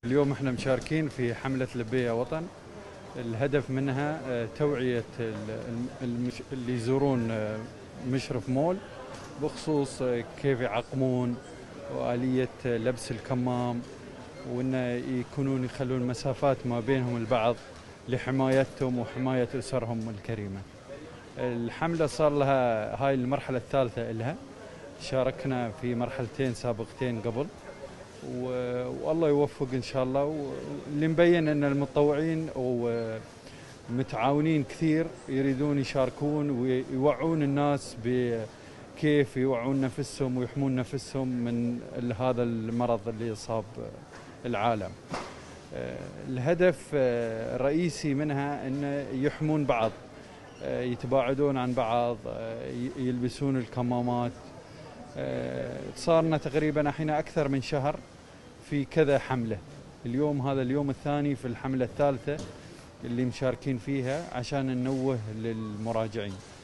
اليوم احنا مشاركين في حملة لبية وطن. الهدف منها توعية اللي يزورون مشرف مول بخصوص كيف يعقمون وآلية لبس الكمام، وأن يخلون مسافات ما بينهم البعض لحمايتهم وحماية أسرهم الكريمة. الحملة صار لها هاي المرحلة الثالثة إلها، شاركنا في مرحلتين سابقتين قبل، والله يوفق إن شاء الله. واللي مبين أن المتطوعين ومتعاونين كثير يريدون يشاركون ويوعون الناس بكيف يوعون نفسهم ويحمون نفسهم من هذا المرض اللي يصاب العالم. الهدف الرئيسي منها أن يحمون بعض، يتباعدون عن بعض، يلبسون الكمامات. صارنا تقريبا احنا أكثر من شهر في كذا حملة. اليوم هذا اليوم الثاني في الحملة الثالثة اللي مشاركين فيها عشان ننوه للمراجعين.